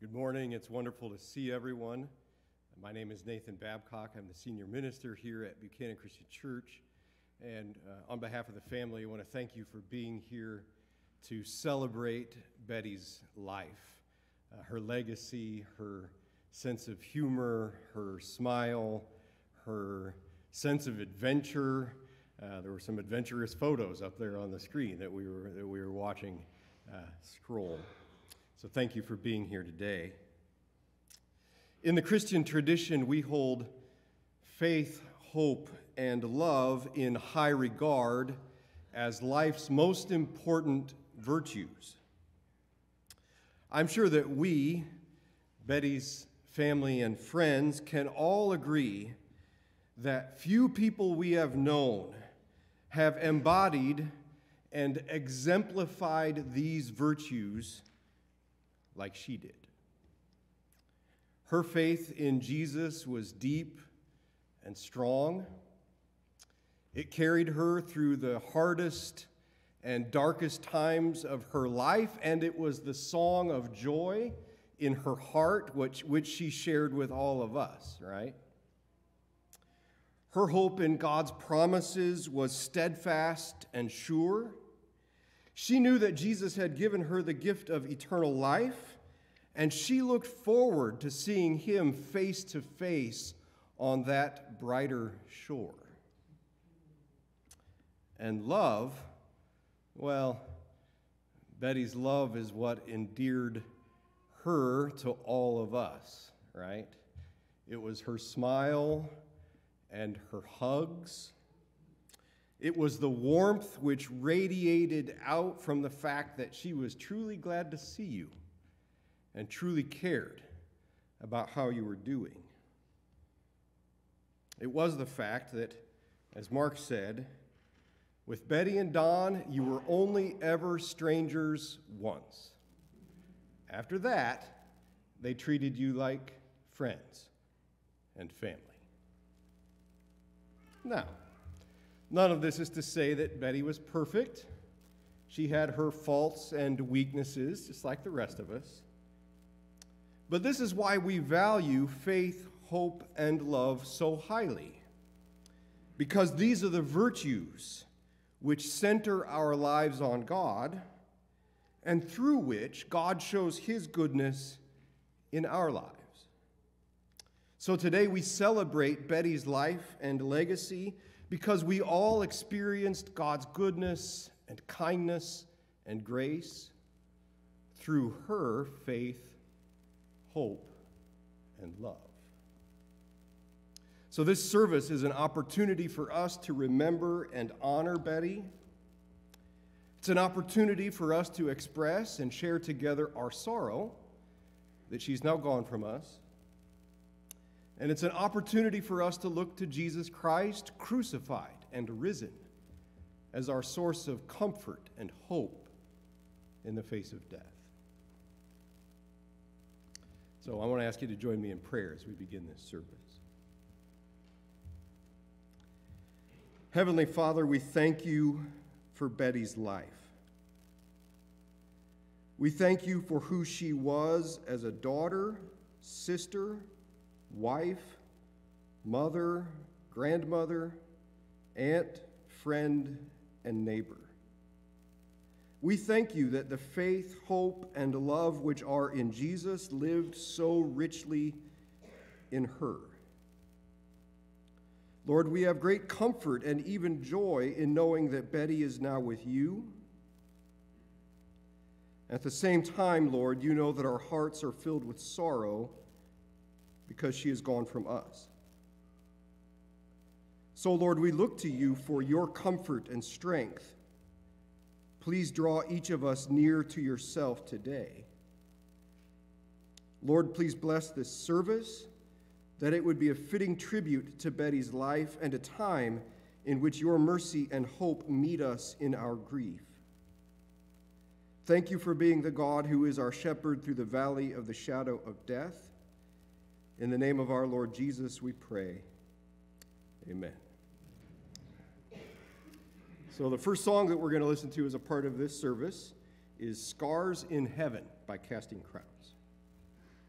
Good morning. It's wonderful to see everyone. My name is Nathan Babcock. I'm the senior minister here at Buchanan Christian Church. And on behalf of the family, I want to thank you for being here to celebrate Betty's life, her legacy, her sense of humor, her smile, her sense of adventure. There were some adventurous photos up there on the screen that we were watching scroll. So thank you for being here today. In the Christian tradition, we hold faith, hope, and love in high regard as life's most important virtues. I'm sure that we, Betty's family and friends, can all agree that few people we have known have embodied and exemplified these virtues like she did. Her faith in Jesus was deep and strong. It carried her through the hardest and darkest times of her life, and it was the song of joy in her heart, which she shared with all of us, right? Her hope in God's promises was steadfast and sure. She knew that Jesus had given her the gift of eternal life, and she looked forward to seeing him face to face on that brighter shore. And love, well, Betty's love is what endeared her to all of us, right? It was her smile and her hugs. It was the warmth which radiated out from the fact that she was truly glad to see you and truly cared about how you were doing. It was the fact that, as Mark said, with Betty and Don, you were only ever strangers once. After that, they treated you like friends and family. Now, none of this is to say that Betty was perfect. She had her faults and weaknesses, just like the rest of us. But this is why we value faith, hope, and love so highly. Because these are the virtues which center our lives on God, and through which God shows his goodness in our lives. So today we celebrate Betty's life and legacy because we all experienced God's goodness and kindness and grace through her faith, hope, and love. So this service is an opportunity for us to remember and honor Betty. It's an opportunity for us to express and share together our sorrow that she's now gone from us. And it's an opportunity for us to look to Jesus Christ, crucified and risen, as our source of comfort and hope in the face of death. So I want to ask you to join me in prayer as we begin this service. Heavenly Father, we thank you for Betty's life. We thank you for who she was as a daughter, sister, wife, mother, grandmother, aunt, friend, and neighbor. We thank you that the faith, hope, and love which are in Jesus lived so richly in her. Lord, we have great comfort and even joy in knowing that Betty is now with you. At the same time, Lord, you know that our hearts are filled with sorrow because she has gone from us. So, Lord, we look to you for your comfort and strength. Please draw each of us near to yourself today. Lord, please bless this service, that it would be a fitting tribute to Betty's life and a time in which your mercy and hope meet us in our grief. Thank you for being the God who is our shepherd through the valley of the shadow of death. In the name of our Lord Jesus, we pray. Amen. So the first song that we're going to listen to as a part of this service is Scars in Heaven by Casting Crowns.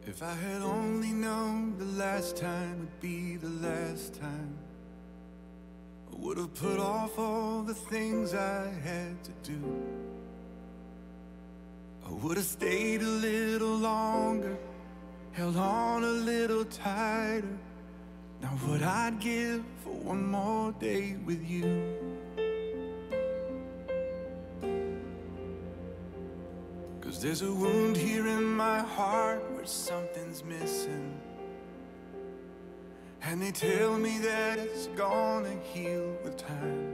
If I had only known the last time would be the last time, I would have put off all the things I had to do. I would have stayed a little longer, held on a little tighter. Now what I'd give for one more day with you. Cause there's a wound here in my heart where something's missing, and they tell me that it's gonna heal with time.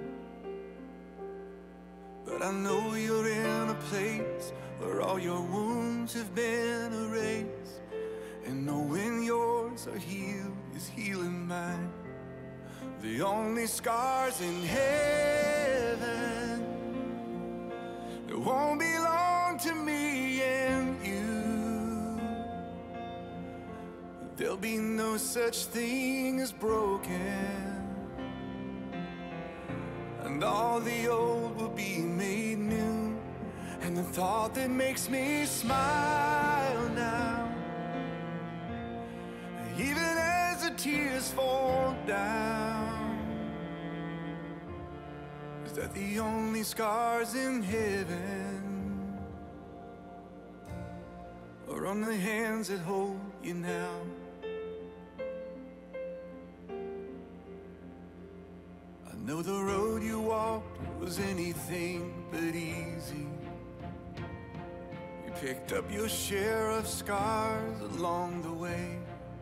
But I know you're in a place where all your wounds have been erased, and knowing yours are healed is healing mine. The only scars in heaven that won't belong to me and you. There'll be no such thing as broken, and all the old will be made new. And the thought that makes me smile now, even as the tears fall down, is that the only scars in heaven are on the hands that hold you now. I know the road you walked was anything but easy. You picked up your share of scars along the way.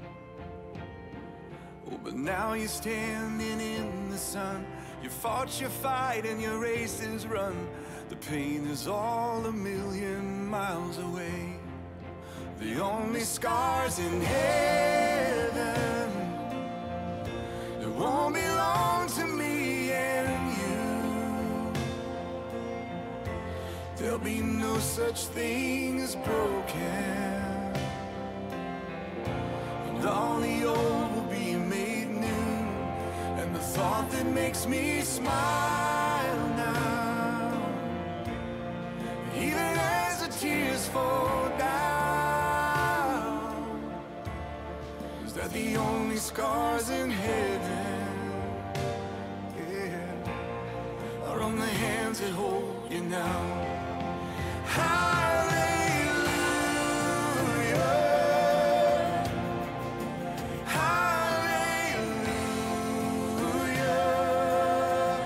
Oh, but now you're standing in the sun. You fought your fight and your race is run. The pain is all a million miles away. The only scars in heaven that won't belong to me and you. There'll be no such thing as broken, and all the old will be made new. And the thought that makes me smile now, even as the tears fall down, is that the only scars in heaven, yeah, are on the hands that hold you now. Hallelujah, hallelujah,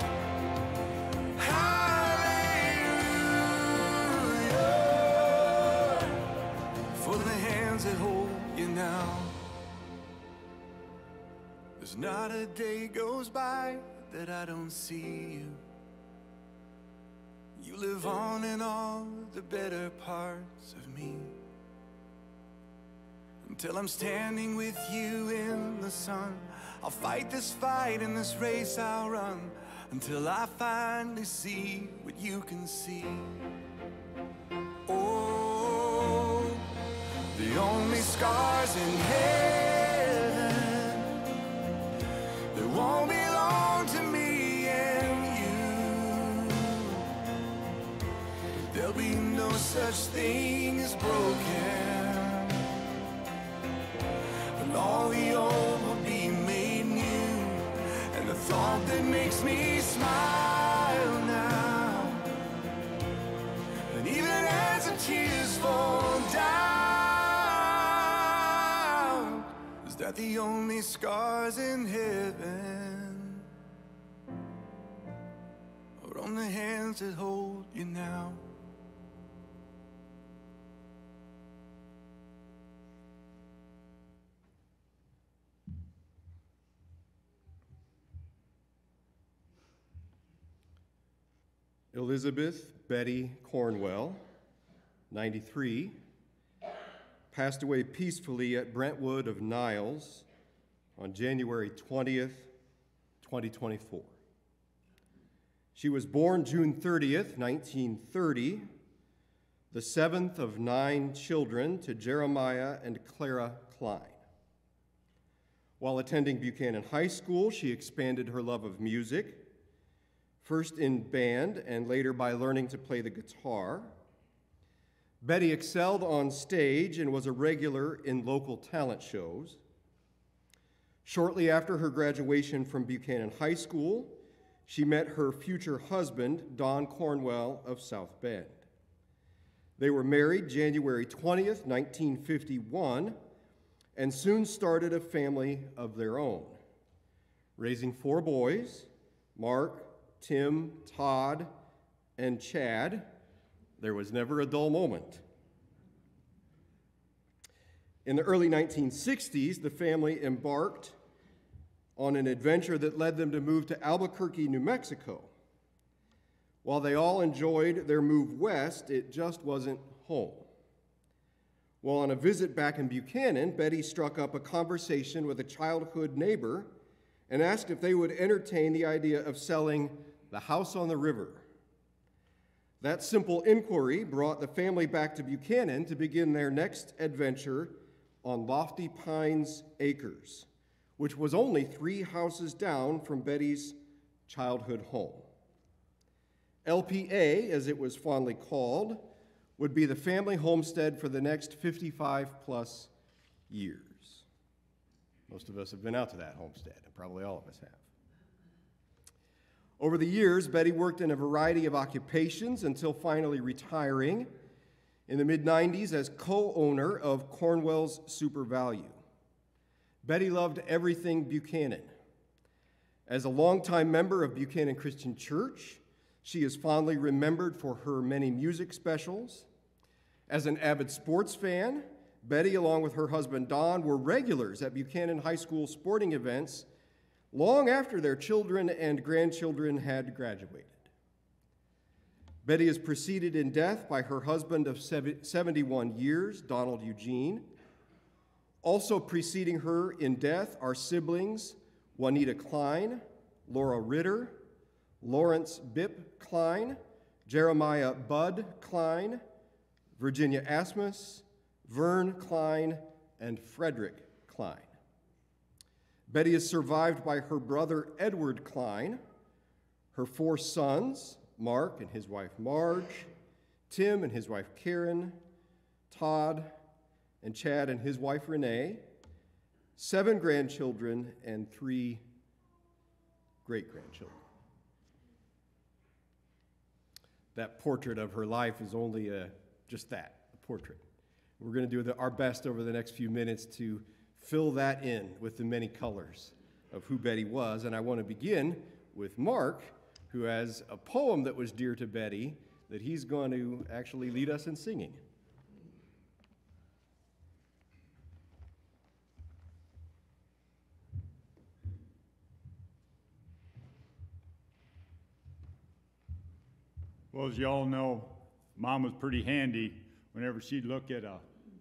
hallelujah, for the hands that hold you now. There's not a day goes by that I don't see you. You live on in all the better parts of me, until I'm standing with you in the sun. I'll fight this fight and this race I'll run, until I finally see what you can see. Oh, the only scars in heaven that won't belong to me and you. There'll be no such thing as broken, and all the old will be made new. And the thought that makes me smile now, and even as the tears fall down, is that the only scars in heaven are on the hands that hold you now. Elizabeth Betty Cornwell, 93, passed away peacefully at Brentwood of Niles on January 20th, 2024. She was born June 30th, 1930, the seventh of 9 children to Jeremiah and Clara Klein. While attending Buchanan High School, she expanded her love of music, first in band and later by learning to play the guitar. Betty excelled on stage and was a regular in local talent shows. Shortly after her graduation from Buchanan High School, she met her future husband, Don Cornwell of South Bend. They were married January 20th, 1951, and soon started a family of their own, raising 4 boys, Mark, Tim, Todd, and Chad. There was never a dull moment. In the early 1960s, the family embarked on an adventure that led them to move to Albuquerque, New Mexico. While they all enjoyed their move west, it just wasn't home. While on a visit back in Buchanan, Betty struck up a conversation with a childhood neighbor and asked if they would entertain the idea of selling the house on the river. That simple inquiry brought the family back to Buchanan to begin their next adventure on Lofty Pines Acres, which was only 3 houses down from Betty's childhood home. LPA, as it was fondly called, would be the family homestead for the next 55-plus years. Most of us have been out to that homestead, and probably all of us have. Over the years, Betty worked in a variety of occupations until finally retiring in the mid-90s as co-owner of Cornwell's Super Value. Betty loved everything Buchanan. As a longtime member of Buchanan Christian Church, she is fondly remembered for her many music specials. As an avid sports fan, Betty, along with her husband Don, were regulars at Buchanan High School sporting events long after their children and grandchildren had graduated. Betty is preceded in death by her husband of 71 years, Donald Eugene. Also preceding her in death are siblings Juanita Klein, Laura Ritter, Lawrence Bipp Klein, Jeremiah Bud Klein, Virginia Asmus, Vern Klein, and Frederick Klein. Betty is survived by her brother Edward Klein, her 4 sons, Mark and his wife Marge, Tim and his wife Karen, Todd, and Chad and his wife Renee, 7 grandchildren, and 3 great-grandchildren. That portrait of her life is only just that, a portrait. We're going to do our best over the next few minutes to fill that in with the many colors of who Betty was, and I want to begin with Mark, who has a poem that was dear to Betty that he's going to actually lead us in singing. Well, as you all know, Mom was pretty handy. Whenever she'd look at a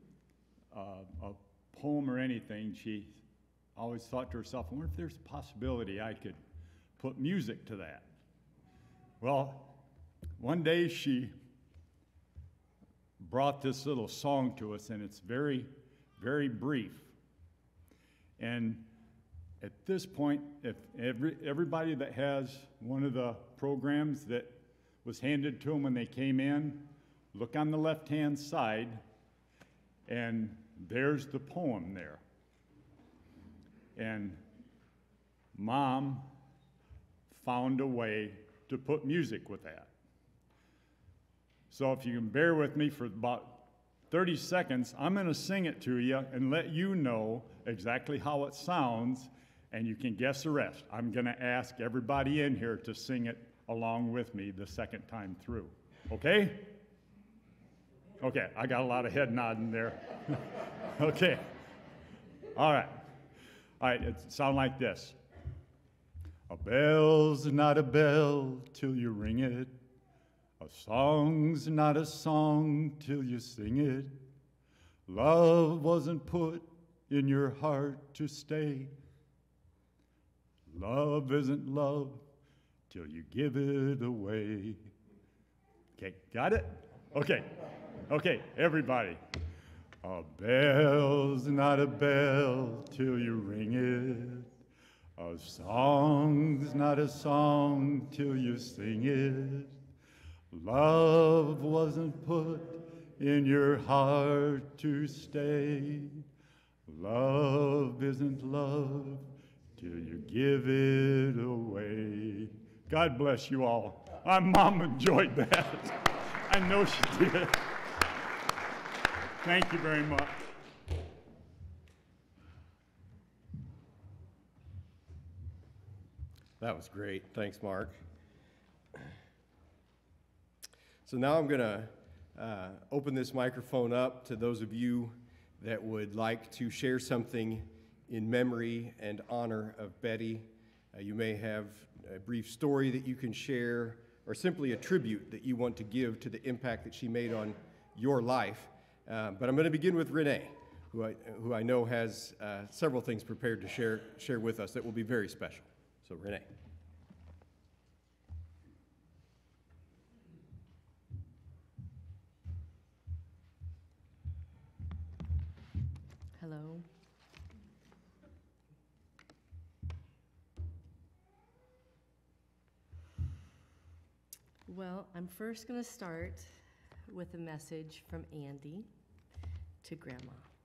poem or anything, she always thought to herself, I wonder if there's a possibility I could put music to that. Well, one day she brought this little song to us, and it's very, very brief. And at this point, if everybody that has one of the programs that was handed to them when they came in, look on the left-hand side, and there's the poem there. And Mom found a way to put music with that. So if you can bear with me for about 30 seconds, I'm going to sing it to you and let you know exactly how it sounds, and you can guess the rest. I'm going to ask everybody in here to sing it along with me the second time through. Okay? Okay, I got a lot of head nodding there. Okay. All right. All right, it sounds like this. A bell's not a bell till you ring it. A song's not a song till you sing it. Love wasn't put in your heart to stay. Love isn't love till you give it away. Okay, got it? Okay, okay, everybody. A bell's not a bell till you ring it. A song's not a song till you sing it. Love wasn't put in your heart to stay. Love isn't love till you give it away. God bless you all. My mom enjoyed that. I know she did. Thank you very much. That was great. Thanks, Mark. So now I'm going to open this microphone up to those of you that would like to share something in memory and honor of Betty. You may have a brief story that you can share, or simply a tribute that you want to give to the impact that she made on your life. But I'm going to begin with Renee, who I know has several things prepared to share with us that will be very special. So Renee. Hello. Well, I'm first going to start with a message from Andy to Grandma.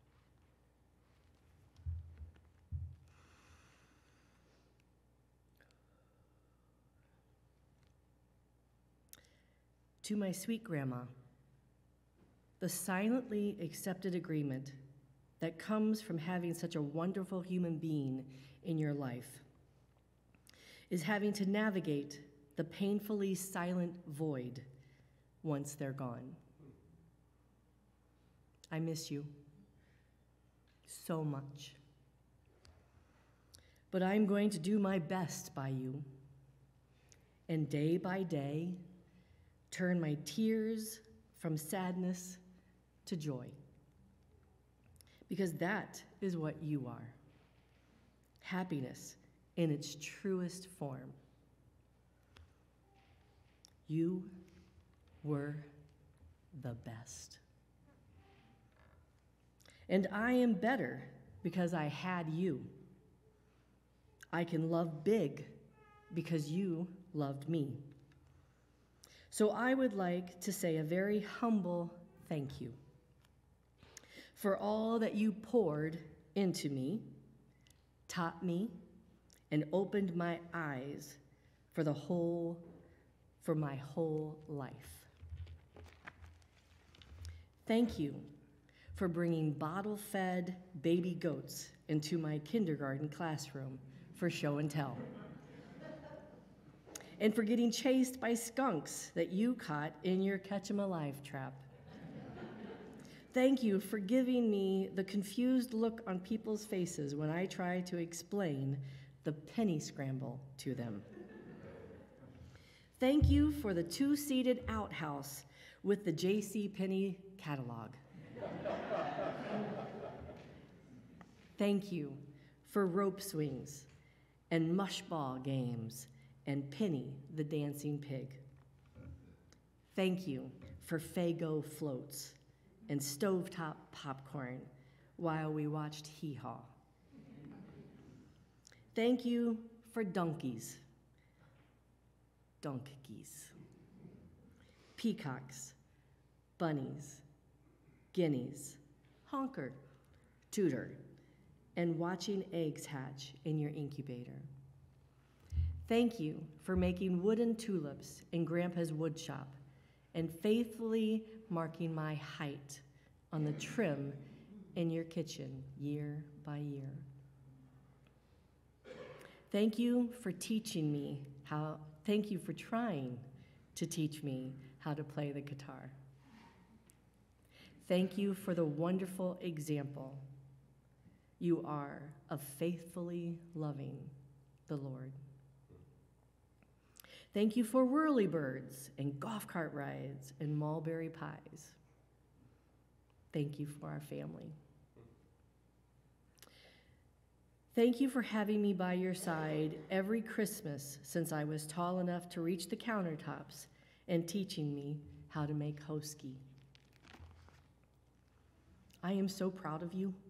To my sweet Grandma, the silently accepted agreement that comes from having such a wonderful human being in your life is having to navigate the painfully silent void once they're gone. I miss you so much. But I'm going to do my best by you, and day by day, turn my tears from sadness to joy. Because that is what you are. Happiness in its truest form. You were the best. And I am better because I had you. I can love big because you loved me. So I would like to say a very humble thank you for all that you poured into me, taught me, and opened my eyes for my whole life. Thank you for bringing bottle-fed baby goats into my kindergarten classroom for show and tell. And for getting chased by skunks that you caught in your Catch 'em Alive trap. Thank you for giving me the confused look on people's faces when I try to explain the penny scramble to them. Thank you for the two-seated outhouse with the J.C. Penney catalog. Thank you for rope swings and mushball games and Penny the dancing pig. Thank you for Faygo floats and stovetop popcorn while we watched Hee Haw. Thank you for donkeys, peacocks, bunnies, guineas, honker, tooter, and watching eggs hatch in your incubator. Thank you for making wooden tulips in Grandpa's wood shop and faithfully marking my height on the trim in your kitchen year by year. Thank you for trying to teach me how to play the guitar. Thank you for the wonderful example you are of faithfully loving the Lord. Thank you for whirlybirds and golf cart rides and mulberry pies. Thank you for our family. Thank you for having me by your side every Christmas since I was tall enough to reach the countertops and teaching me how to make hoski. I am so proud of you.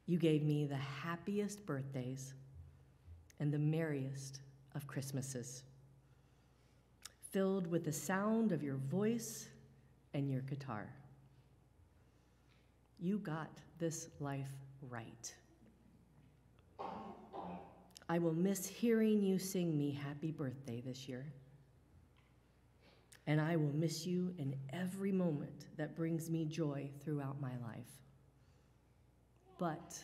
You gave me the happiest birthdays and the merriest of Christmases, filled with the sound of your voice and your guitar. You got this life right. I will miss hearing you sing me happy birthday this year. And I will miss you in every moment that brings me joy throughout my life. But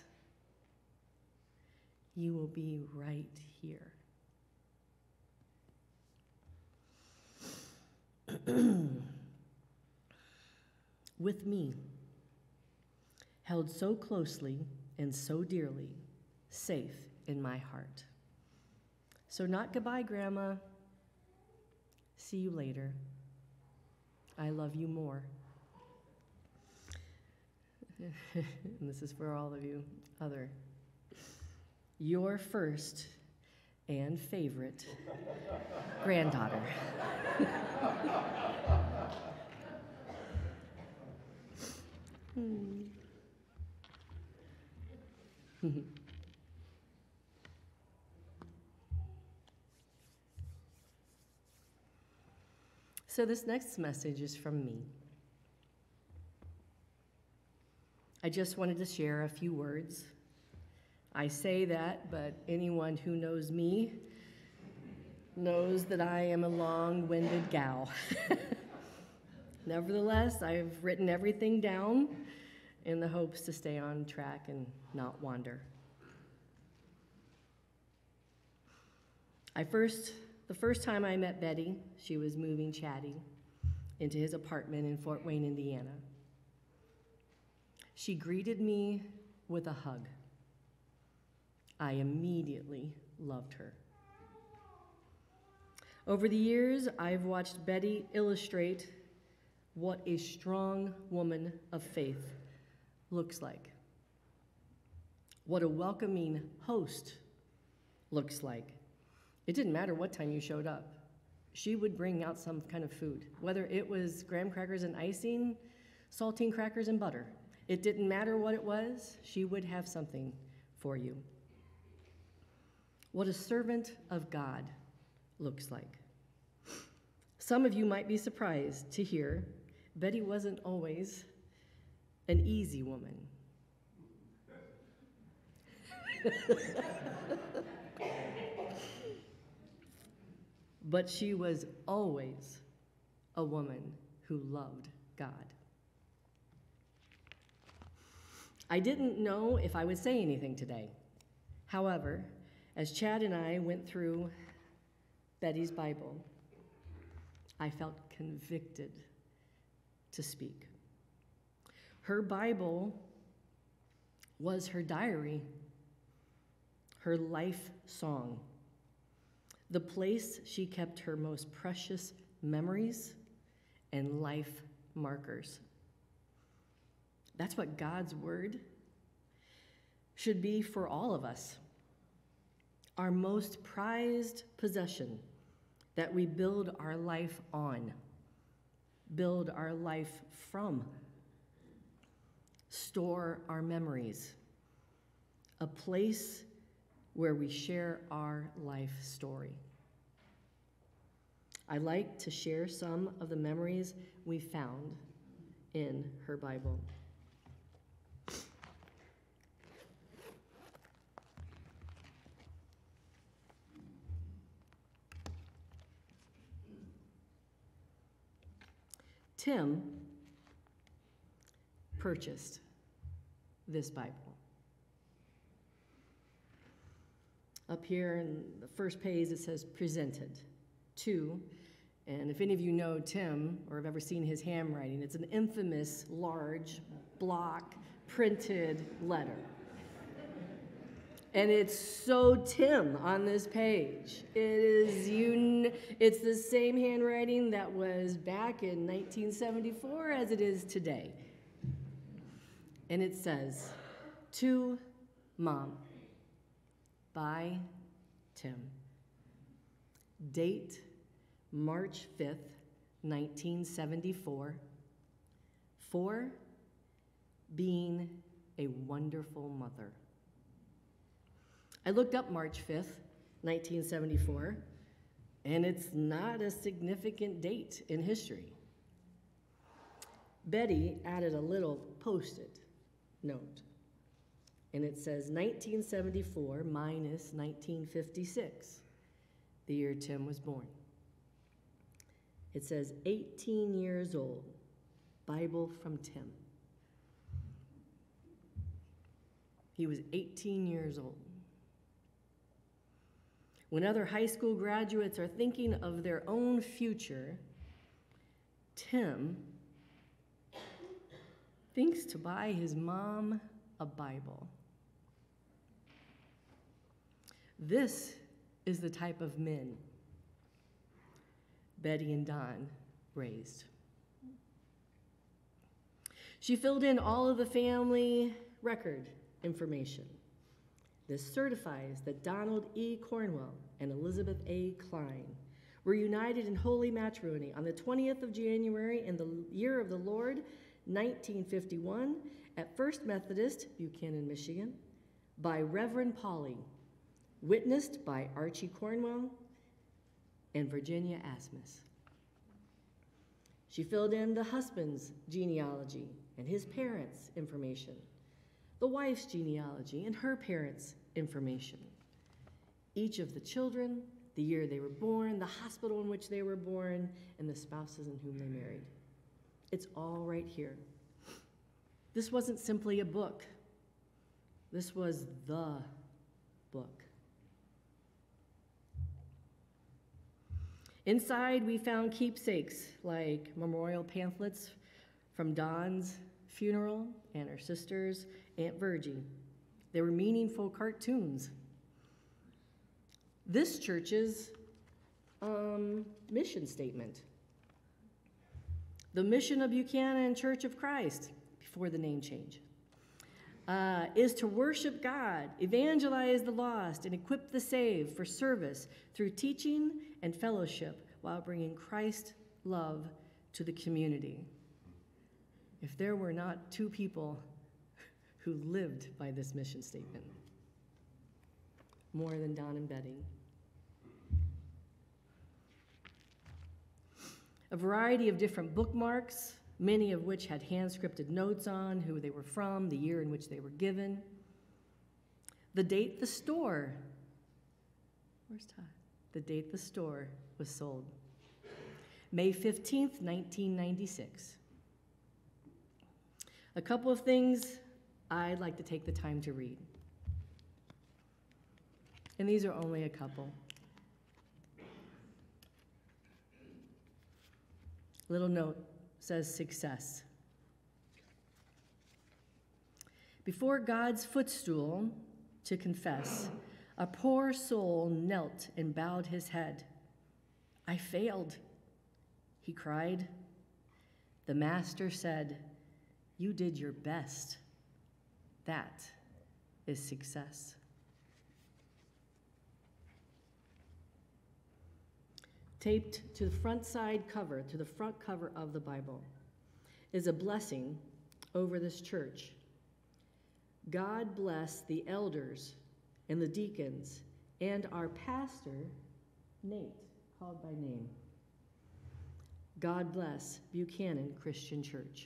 you will be right here. With me, held so closely and so dearly, safe in my heart. So not goodbye, Grandma. See you later. I love you more. And this is for all of you other. Your first and favorite granddaughter. So this next message is from me. I just wanted to share a few words. I say that, but anyone who knows me knows that I am a long-winded gal. Nevertheless, I've written everything down in the hopes to stay on track and not wander. The first time I met Betty, she was moving Chatty into his apartment in Fort Wayne, Indiana. She greeted me with a hug. I immediately loved her. Over the years, I've watched Betty illustrate what a strong woman of faith looks like, what a welcoming host looks like. It didn't matter what time you showed up. She would bring out some kind of food, whether it was graham crackers and icing, saltine crackers and butter. It didn't matter what it was, she would have something for you. What a servant of God looks like. Some of you might be surprised to hear Betty wasn't always an easy woman. But she was always a woman who loved God. I didn't know if I would say anything today. However, as Chad and I went through Betty's Bible, I felt convicted to speak. Her Bible was her diary, her life song, the place she kept her most precious memories and life markers. That's what God's word should be for all of us. Our most prized possession that we build our life on, build our life from, store our memories, a place where we share our life story. I'd like to share some of the memories we found in her Bible. Tim purchased this Bible. Up here in the first page, it says presented to, and if any of you know Tim or have ever seen his handwriting, it's an infamous large block printed letter. And it's so Tim on this page. It's the same handwriting that was back in 1974 as it is today. And it says, to Mom, by Tim. Date, March 5th, 1974. For being a wonderful mother. I looked up March 5th, 1974, and it's not a significant date in history. Betty added a little post-it note, and it says 1974 minus 1956, the year Tim was born. It says 18 years old, Bible from Tim. He was 18 years old. When other high school graduates are thinking of their own future, Tim thinks to buy his mom a Bible. This is the type of men Betty and Don raised. She filled in all of the family record information. This certifies that Donald E. Cornwell and Elizabeth A. Klein were united in holy matrimony on the 20th of January in the year of the Lord, 1951, at First Methodist, Buchanan, Michigan, by Reverend Polly, witnessed by Archie Cornwell and Virginia Asmus. She filled in the husband's genealogy and his parents' information, the wife's genealogy and her parents' information, each of the children, the year they were born, the hospital in which they were born, and the spouses in whom they married. It's all right here. This wasn't simply a book. This was the book. Inside, we found keepsakes like memorial pamphlets from Don's funeral and her sister's, Aunt Virgie. They were meaningful cartoons. This church's mission statement. The mission of Buchanan Church of Christ, before the name change, is to worship God, evangelize the lost, and equip the saved for service through teaching and fellowship while bringing Christ's love to the community. If there were not two people who lived by this mission statement, more than Don and Betty. A variety of different bookmarks, many of which had hand-scripted notes on who they were from, the year in which they were given. The date the store, where's Todd? The date the store was sold. May 15th, 1996. A couple of things I'd like to take the time to read. And these are only a couple. Little note says success. Before God's footstool to confess, a poor soul knelt and bowed his head. I failed, he cried. The master said, you did your best. That is success. Taped to the front cover of the Bible, is a blessing over this church. God bless the elders and the deacons and our pastor, Nate, called by name. God bless Buchanan Christian Church.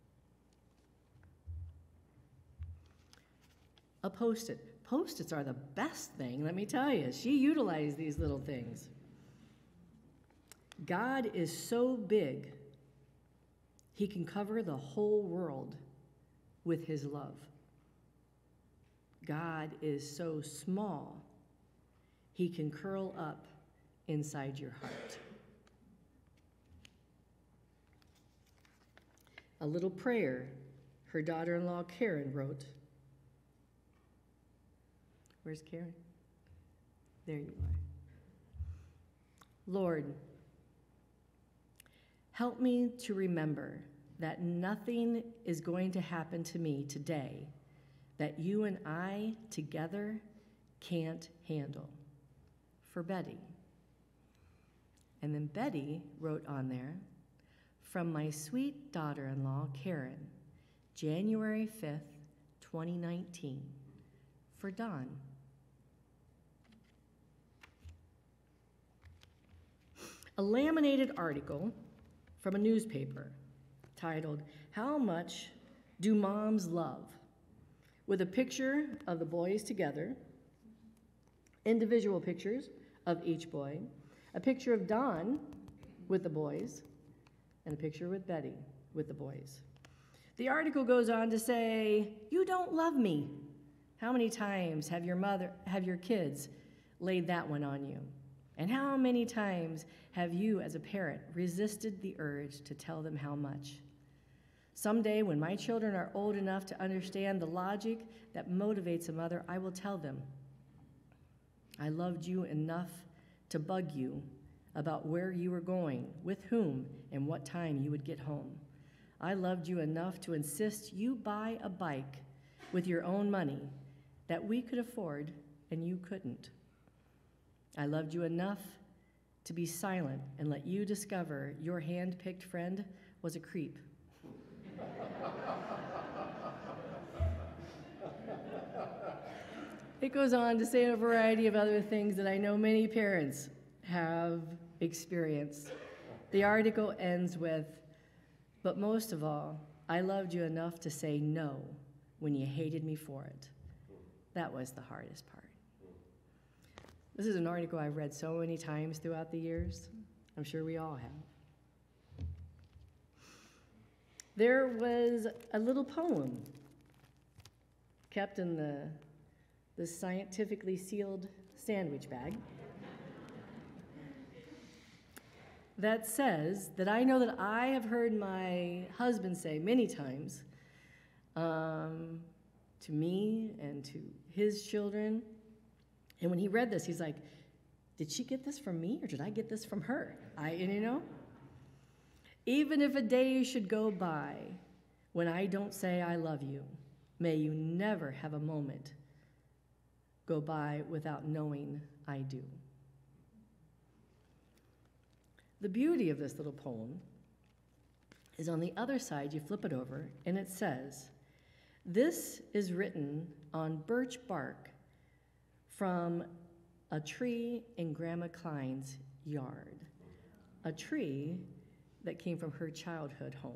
A Post-it. Post-its are the best thing, let me tell you. She utilized these little things. God is so big, he can cover the whole world with his love. God is so small, he can curl up inside your heart. A little prayer her daughter-in-law Karen wrote. Where's Karen? There you are. Lord, help me to remember that nothing is going to happen to me today that you and I together can't handle. For Betty. And then Betty wrote on there, from my sweet daughter-in-law, Karen, January 5th, 2019. For Don. A laminated article from a newspaper titled, "How Much Do Moms Love?" with a picture of the boys together, individual pictures of each boy, a picture of Don with the boys, and a picture with Betty with the boys. The article goes on to say, "You don't love me." How many times have your kids laid that one on you? And how many times have you as a parent resisted the urge to tell them how much? Someday when my children are old enough to understand the logic that motivates a mother, I will tell them, I loved you enough to bug you about where you were going, with whom, and what time you would get home. I loved you enough to insist you buy a bike with your own money that we could afford and you couldn't. I loved you enough to be silent and let you discover your hand-picked friend was a creep. It goes on to say a variety of other things that I know many parents have experienced. The article ends with, "But most of all, I loved you enough to say no when you hated me for it." That was the hardest part. This is an article I've read so many times throughout the years. I'm sure we all have. There was a little poem kept in the scientifically sealed sandwich bag that says that I know that I have heard my husband say many times to me and to his children. And when he read this, he's like, did she get this from me or did I get this from her? Even if a day should go by when I don't say I love you, may you never have a moment go by without knowing I do. The beauty of this little poem is on the other side, you flip it over, and it says, "This is written on birch bark from a tree in Grandma Klein's yard," a tree that came from her childhood home.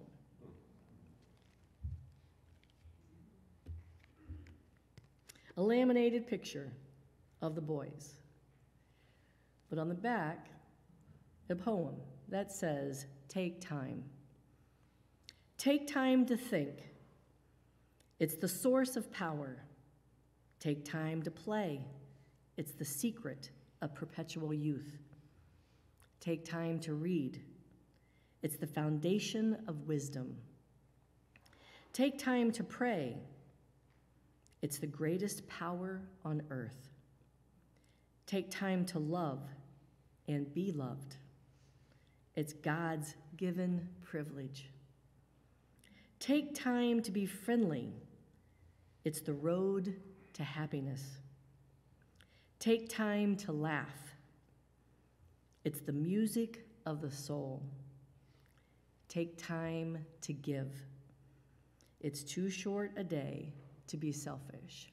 A laminated picture of the boys. But on the back, a poem that says, "Take time. Take time to think. It's the source of power. Take time to play. It's the secret of perpetual youth. Take time to read. It's the foundation of wisdom. Take time to pray. It's the greatest power on earth. Take time to love and be loved. It's God's given privilege. Take time to be friendly. It's the road to happiness. Take time to laugh. It's the music of the soul. Take time to give. It's too short a day to be selfish."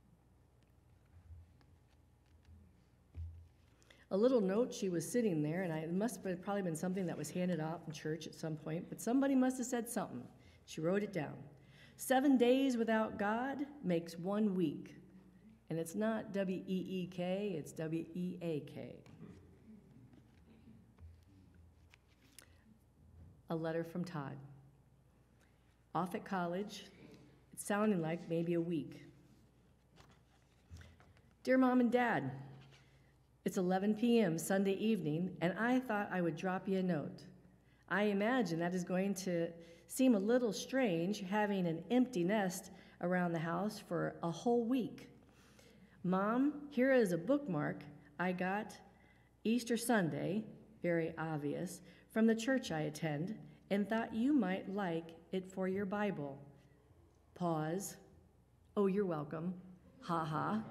A little note, she was sitting there, and it must have probably been something that was handed out in church at some point, but somebody must have said something. She wrote it down. 7 days without God makes 1 week. And it's not W-E-E-K, it's W-E-A-K. A letter from Todd. Off at college, it's sounding like maybe a week. "Dear Mom and Dad, it's 11 p.m. Sunday evening, and I thought I would drop you a note. I imagine that is going to seem a little strange having an empty nest around the house for a whole week. Mom, here is a bookmark I got Easter Sunday, very obvious, from the church I attend, and thought you might like it for your Bible." Pause. "Oh, you're welcome. Ha ha."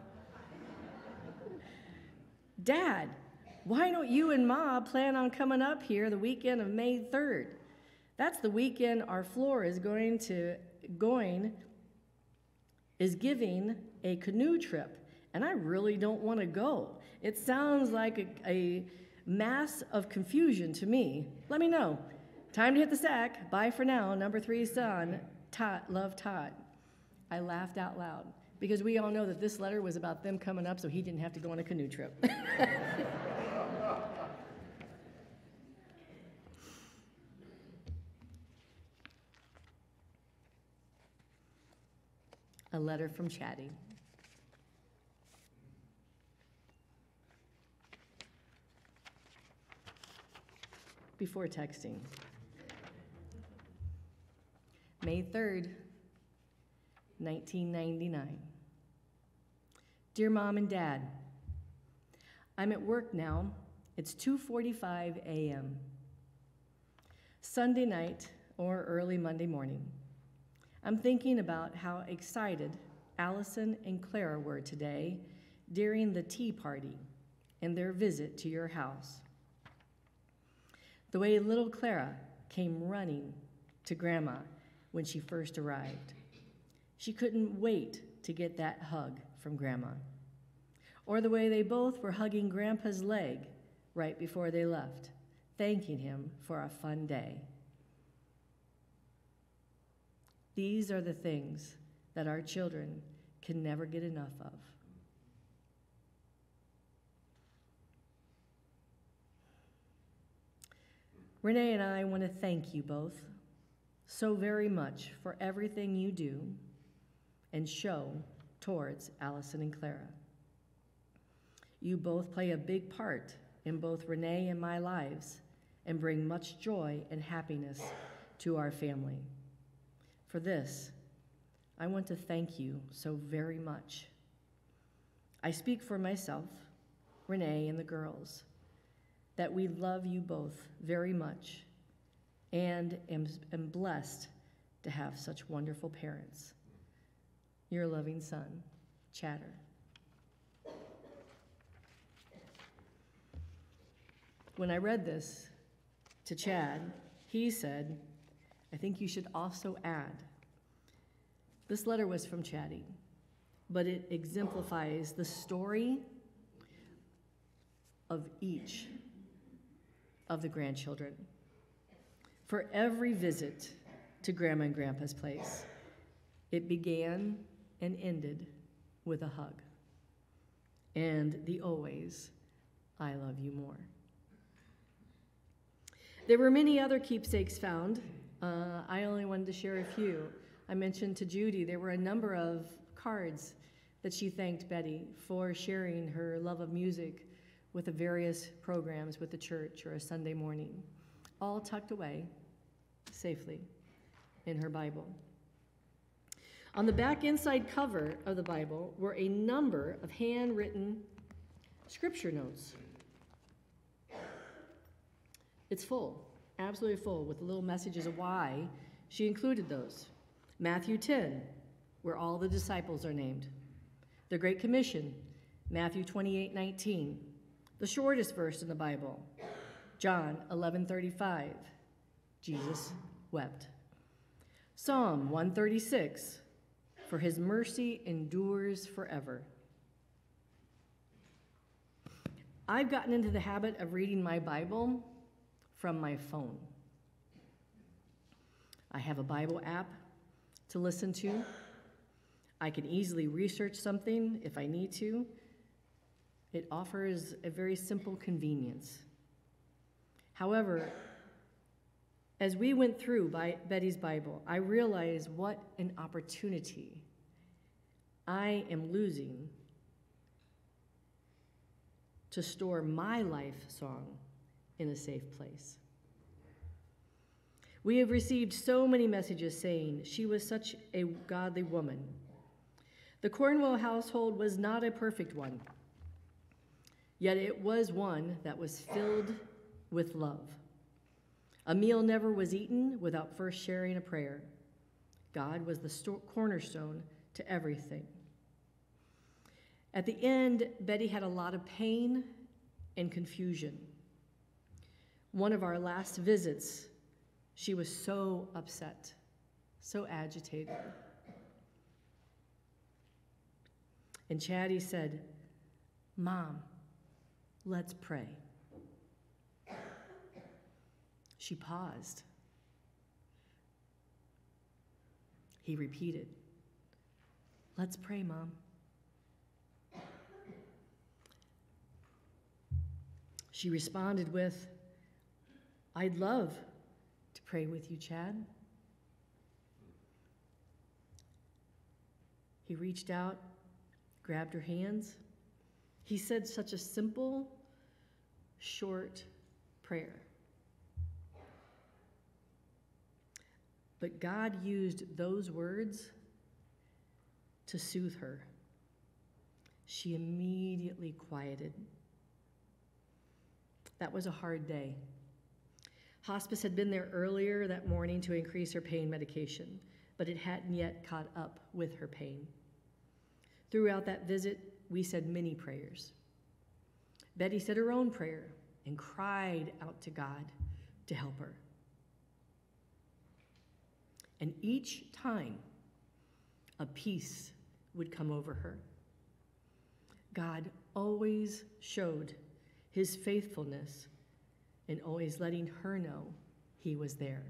"Dad, why don't you and Ma plan on coming up here the weekend of May 3rd? That's the weekend our floor is going is giving a canoe trip, and I really don't want to go. It sounds like a mass of confusion to me. Let me know. Time to hit the sack. Bye for now. Number 3 son, Todd, love Todd. I laughed out loud because we all know that this letter was about them coming up so he didn't have to go on a canoe trip. A letter from Chatty. Before texting. May 3rd, 1999. Dear Mom and Dad, I'm at work now. It's 2:45 a.m. Sunday night or early Monday morning. I'm thinking about how excited Allison and Clara were today during the tea party and their visit to your house. The way little Clara came running to Grandma when she first arrived. She couldn't wait to get that hug from Grandma. Or the way they both were hugging Grandpa's leg right before they left, thanking him for a fun day. These are the things that our children can never get enough of. Renee and I want to thank you both so very much for everything you do and show towards Allison and Clara. You both play a big part in both Renee and my lives and bring much joy and happiness to our family. For this, I want to thank you so very much. I speak for myself, Renee, and the girls, that we love you both very much and am blessed to have such wonderful parents. Your loving son, Chatter. When I read this to Chad, he said, I think you should also add. This letter was from Chatty, but it exemplifies the story of each of the grandchildren. For every visit to Grandma and Grandpa's place, it began and ended with a hug. And the always, I love you more. There were many other keepsakes found. I only wanted to share a few. I mentioned to Judy there were a number of cards that she thanked Betty for sharing her love of music with the various programs with the church or a Sunday morning, all tucked away safely in her Bible. On the back inside cover of the Bible were a number of handwritten scripture notes. It's full, absolutely full, with little messages of why she included those. Matthew 10, where all the disciples are named. The Great Commission, Matthew 28:19. The shortest verse in the Bible, John 11:35. Jesus wept. Psalm 136, for his mercy endures forever. I've gotten into the habit of reading my Bible from my phone. I have a Bible app to listen to. I can easily research something if I need to. It offers a very simple convenience. However, as we went through Betty's Bible, I realized what an opportunity I am losing to store my life song in a safe place. We have received so many messages saying she was such a godly woman. The Cornwell household was not a perfect one, yet it was one that was filled with love. A meal never was eaten without first sharing a prayer. God was the cornerstone to everything. At the end, Betty had a lot of pain and confusion. One of our last visits, she was so upset, so agitated. And Chatty said, "Mom, let's pray." She paused. He repeated, "Let's pray, Mom." She responded with, "I'd love to pray with you, Chad." He reached out, grabbed her hands. He said such a simple, short prayer. But God used those words to soothe her. She immediately quieted. That was a hard day. Hospice had been there earlier that morning to increase her pain medication, but it hadn't yet caught up with her pain. Throughout that visit, we said many prayers. Betty said her own prayer and cried out to God to help her. And each time, a peace would come over her. God always showed his faithfulness and always letting her know he was there.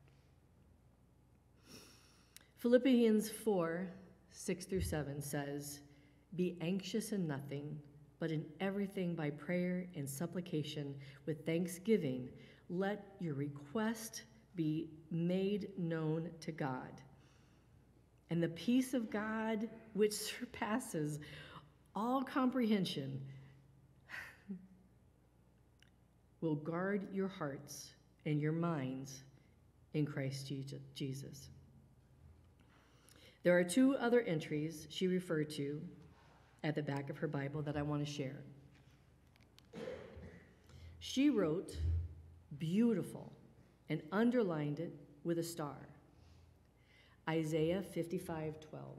Philippians 4:6-7 says, "Be anxious in nothing, but in everything by prayer and supplication with thanksgiving, let your request be made known to God. And the peace of God, which surpasses all comprehension, will guard your hearts and your minds in Christ Jesus." There are two other entries she referred to at the back of her Bible that I want to share. She wrote "beautiful" and underlined it with a star. Isaiah 55:12.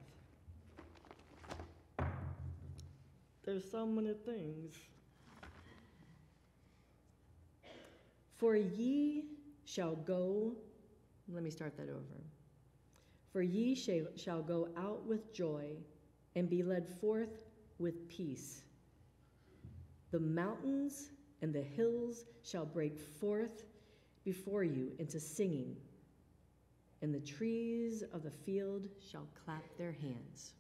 There's so many things. For ye shall go, let me start that over. For ye shall go out with joy and be led forth with peace. The mountains and the hills shall break forth before you into singing, and the trees of the field shall clap their hands.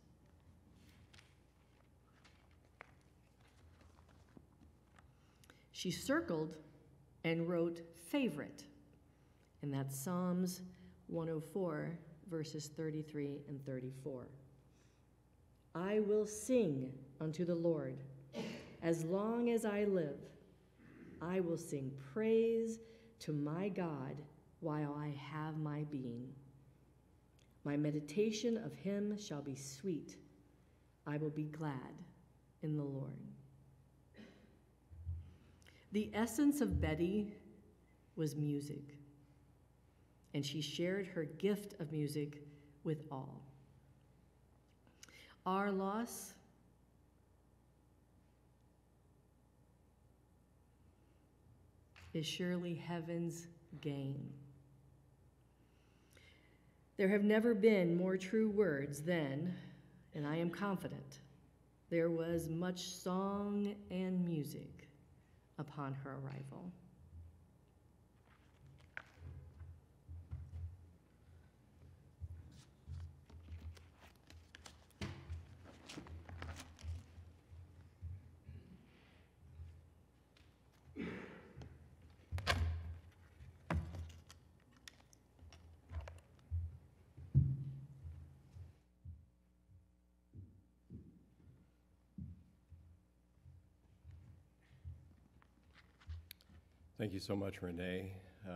She circled and wrote "favorite," and that's Psalms 104, verses 33 and 34. I will sing unto the Lord as long as I live. I will sing praise to my God while I have my being. My meditation of him shall be sweet. I will be glad in the Lord. The essence of Betty was music, and she shared her gift of music with all. Our loss is surely heaven's gain. There have never been more true words than, and I am confident, there was much song and music upon her arrival. Thank you so much, Renee.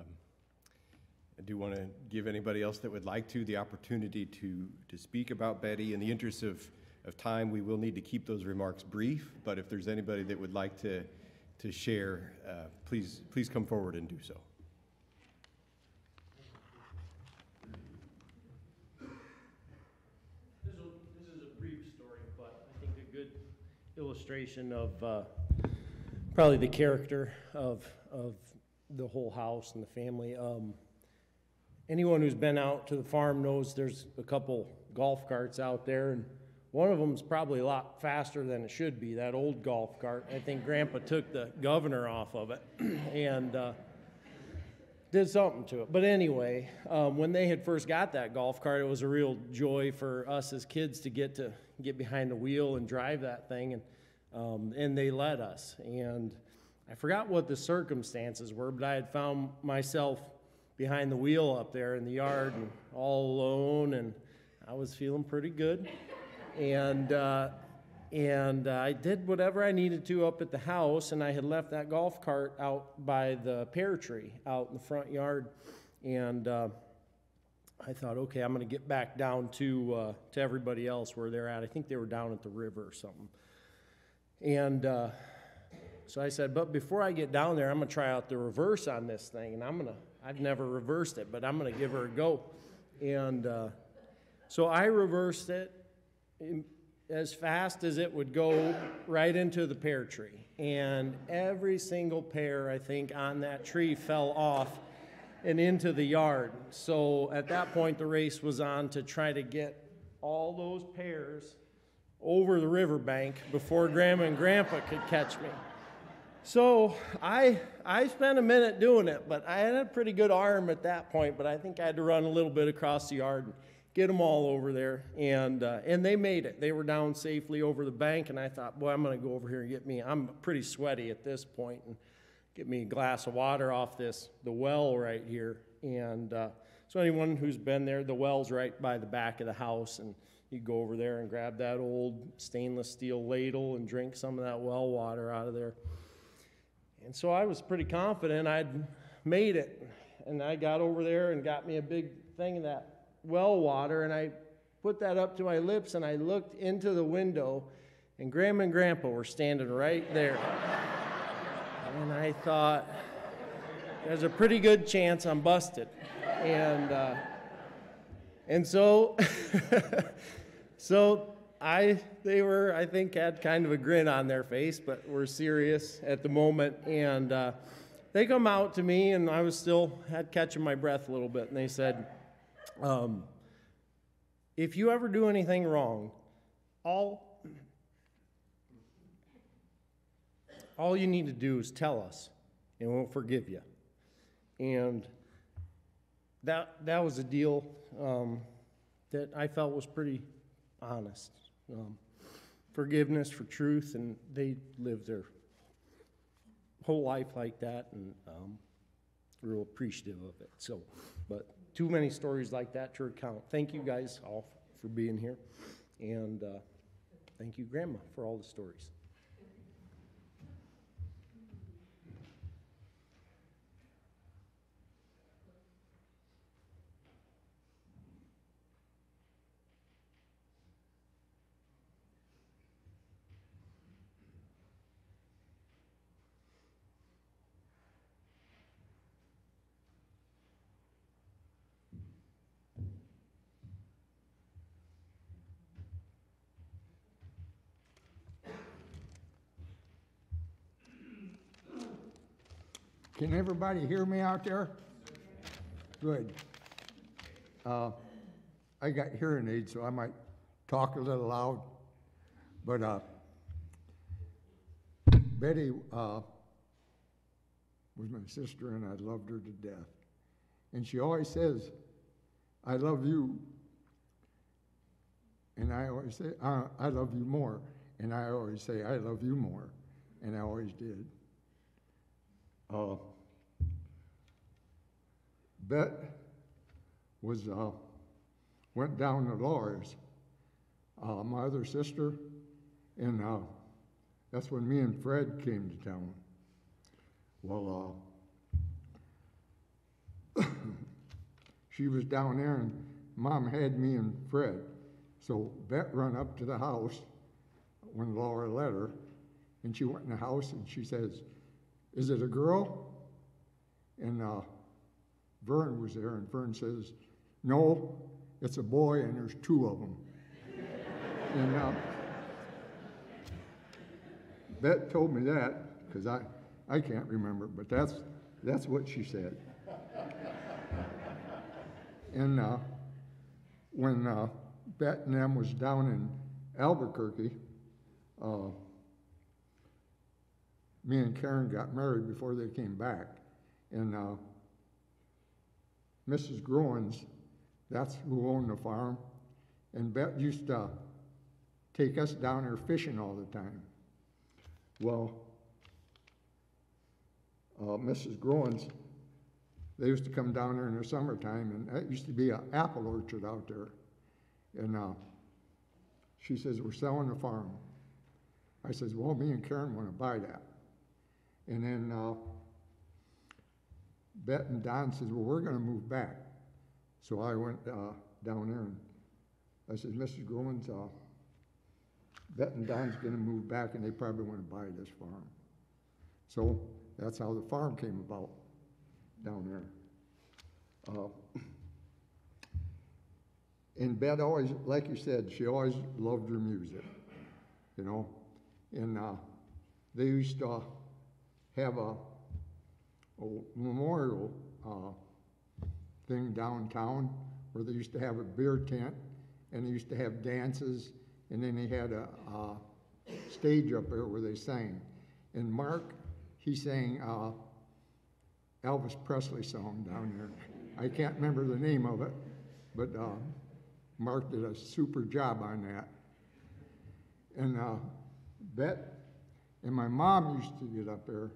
I do want to give anybody else that would like to the opportunity to speak about Betty. In the interest of time, we will need to keep those remarks brief, but if there's anybody that would like to share, please come forward and do so. This is a brief story, but I think a good illustration of probably the character of the whole house and the family. Anyone who's been out to the farm knows there's a couple golf carts out there, and One of them's probably a lot faster than it should be, that old golf cart. I think Grandpa took the governor off of it and did something to it. But anyway, when they had first got that golf cart, it was a real joy for us as kids to get behind the wheel and drive that thing, and they let us. And I forgot what the circumstances were, but I had found myself behind the wheel up there in the yard and all alone, and I was feeling pretty good. And I did whatever I needed to up at the house, and I had left that golf cart out by the pear tree out in the front yard. And I thought, okay, I'm going to get back down to everybody else where they're at. I think they were down at the river or something. And so I said, but before I get down there, I'm going to try out the reverse on this thing. And I've never reversed it, but I'm going to give her a go. And so I reversed it as fast as it would go right into the pear tree. And every single pear, I think, on that tree fell off and into the yard. So at that point, the race was on to try to get all those pears over the riverbank before Grandma and Grandpa could catch me. So I spent a minute doing it, but I had a pretty good arm at that point, but I think I had to run a little bit across the yard and get them all over there, and they made it. They were down safely over the bank, and I thought, boy, I'm going to go over here and I'm pretty sweaty at this point, and get me a glass of water off the well right here. And so anyone who's been there, the well's right by the back of the house, and you go over there and grab that old stainless steel ladle and drink some of that well water out of there. And so I was pretty confident I'd made it, and I got over there and got me a big thing of that well water, and I put that up to my lips, and I looked into the window, and Grandma and Grandpa were standing right there. And I thought, there's a pretty good chance I'm busted. And so they were, I think, had kind of a grin on their face, but were serious at the moment. And they come out to me, and I was still catching my breath a little bit, and they said, if you ever do anything wrong, all you need to do is tell us, and we'll forgive you. And that was a deal that I felt was pretty honest. Forgiveness for truth, and they lived their whole life like that, and real appreciative of it. So, but too many stories like that to recount. Thank you guys all for being here, and thank you, Grandma, for all the stories. Can everybody hear me out there? Good. I got hearing aids, so I might talk a little loud. But Betty was my sister, and I loved her to death. And she always says, I love you. And I always say, I love you more. And I always say, I love you more. And I always did. Bet was went down to Laura's, my other sister, and that's when me and Fred came to town. Well, she was down there, and Mom had me and Fred. So Bet run up to the house when Laura let her, and she went in the house, and she says, is it a girl? And Vern was there, and Vern says, no, it's a boy, and there's two of them. And Bet told me that, because I can't remember, but that's what she said. And when Bet and them was down in Albuquerque, me and Karen got married before they came back. And Mrs. Growens, that's who owned the farm. And Bet used to take us down there fishing all the time. Well, Mrs. Growens, they used to come down there in the summertime, and that used to be an apple orchard out there. And she says, we're selling the farm. I says, well, me and Karen want to buy that. And then Bet and Don says, well, we're going to move back. So I went down there and I said, Mrs. Growens, Bet and Don's going to move back and they probably want to buy this farm. So that's how the farm came about down there. And Bet always, like you said, she always loved her music, you know. And they used to have a memorial thing downtown where they used to have a beer tent and they used to have dances, and then they had a stage up there where they sang. And Mark, he sang Elvis Presley song down there. I can't remember the name of it, but Mark did a super job on that. And Bet and my mom used to get up there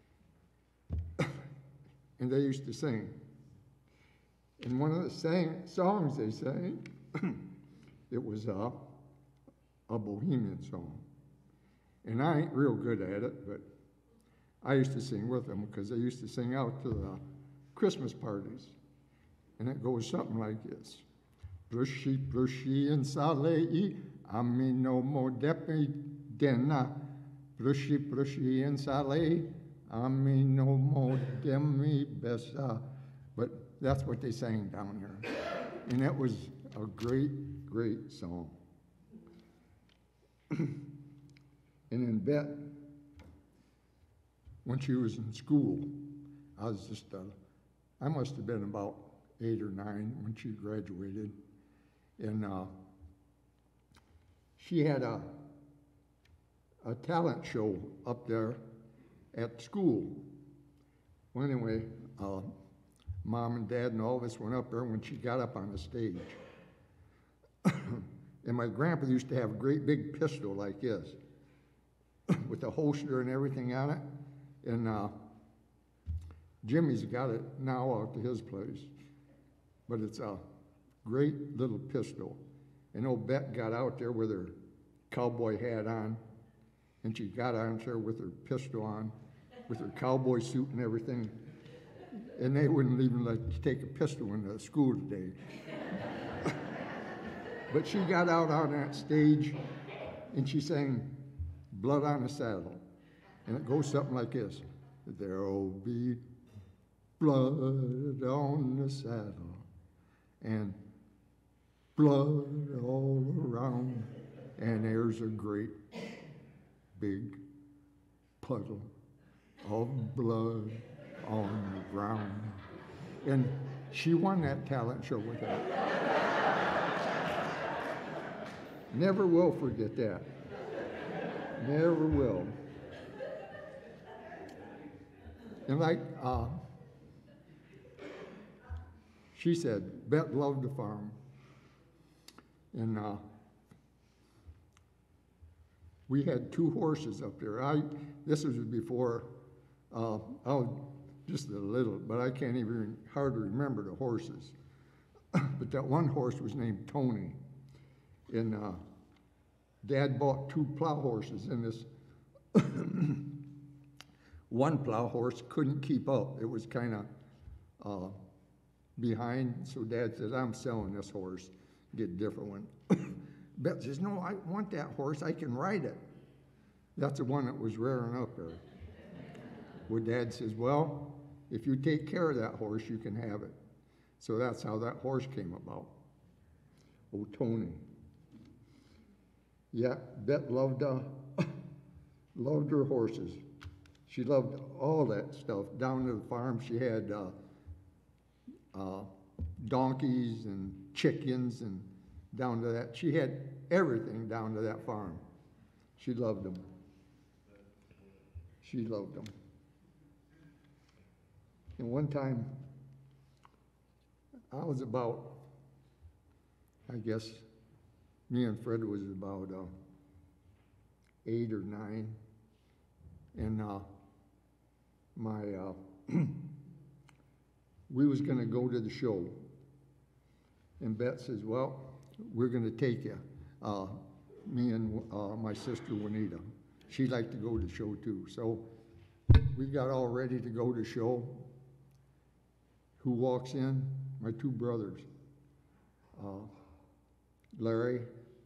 and they used to sing. And one of the songs they sang, it was a Bohemian song. And I ain't real good at it, but I used to sing with them because they used to sing out to the Christmas parties. And it goes something like this. Plushy, plushy, and salei, ami no mo depi dena. Plushy, plushy, and salei, ami no mo demi besa. But that's what they sang down there. And that was a great, great song. And then Bet, when she was in school, I was just, I must have been about 8 or 9 when she graduated. And she had a talent show up there at school. Well, anyway, Mom and Dad and all of us went up there when she got up on the stage. And my grandpa used to have a great big pistol like this with a holster and everything on it. And Jimmy's got it now out to his place. But it's a great little pistol. And old Bet got out there with her cowboy hat on, and she got out there with her pistol on, with her cowboy suit and everything. And they wouldn't even let you take a pistol into school today. But she got out on that stage, and she sang Blood on the Saddle. And it goes something like this. There'll be blood on the saddle, and blood all around, and there's a great big puddle of blood on the ground. And she won that talent show with that. Never will forget that. Never will. And like she said, Bet loved the farm. And we had 2 horses up there. This was before, I was just a little, but I can't even hardly remember the horses. But that one horse was named Tony. And Dad bought 2 plow horses, and this one plow horse couldn't keep up. It was kind of behind, so Dad said, I'm selling this horse, get a different one. Bet says, no, I want that horse, I can ride it. That's the one that was rearing up there. Well, Dad says, well, if you take care of that horse, you can have it. So that's how that horse came about. Oh, Tony. Yeah, Bet loved loved her horses. She loved all that stuff. Down to the farm, she had donkeys and chickens and down to that. She had everything down to that farm. She loved them. She loved them. And one time, I was about, I guess, me and Fred was about 8 or 9, and we was gonna go to the show. And Bet says, well, we're gonna take you, me and my sister Juanita. She'd like to go to the show too. So we got all ready to go to the show. Who walks in? My 2 brothers, Larry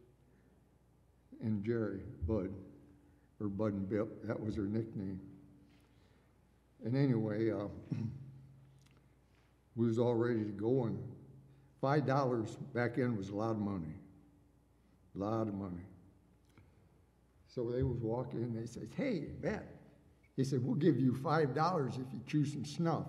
and Jerry, Bud, or Bud and Bip, that was her nickname. And anyway, we was all ready to go, and $5 back then was a lot of money. A lot of money. So they was walking in, they said, hey, Bet. He said, we'll give you $5 if you chew some snuff.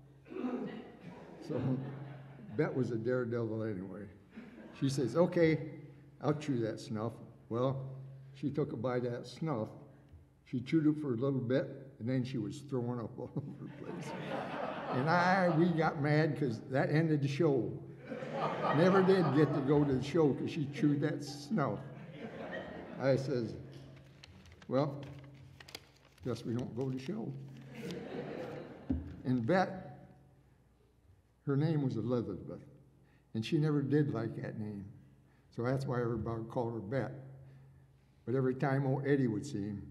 So Bet was a daredevil anyway. She says, okay, I'll chew that snuff. Well, she took a bite of that snuff. She chewed it for a little bit, and then she was throwing up all over the place. And we got mad because that ended the show. Never did get to go to the show because she chewed that snuff. I says, well, guess we don't go to the show. And Bet, her name was Elizabeth, and she never did like that name. So that's why everybody called her Bet. But every time old Eddie would see him,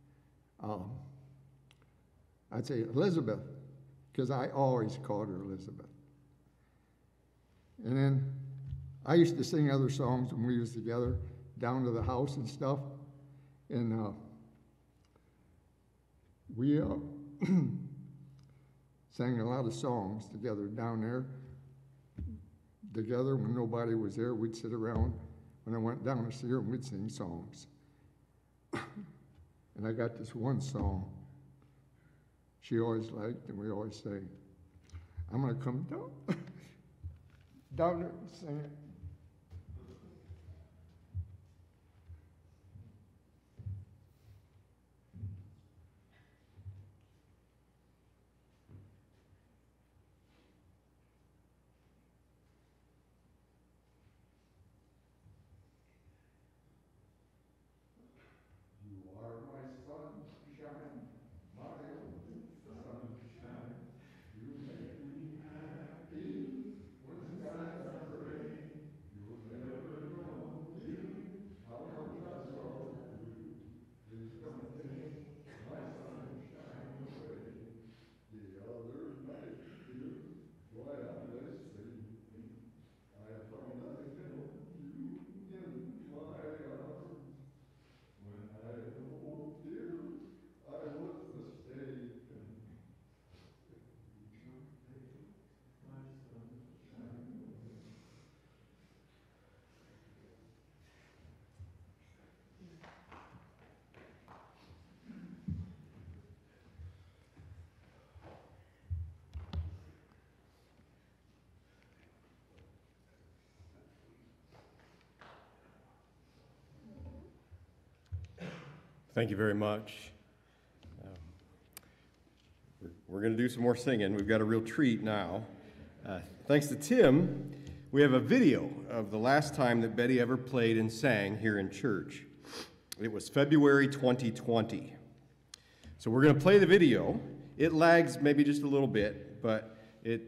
I'd say, Elizabeth, because I always called her Elizabeth. And then I used to sing other songs when we was together, down to the house and stuff. And we sang a lot of songs together down there. Together, when nobody was there, we'd sit around. When I went down to see her, we'd sing songs. And I got this one song she always liked, and we always sang. I'm going to come down there and sing it. Thank you very much. We're going to do some more singing. We've got a real treat now. Thanks to Tim, we have a video of the last time that Betty ever played and sang here in church. It was February 2020. So we're going to play the video. It lags maybe just a little bit, but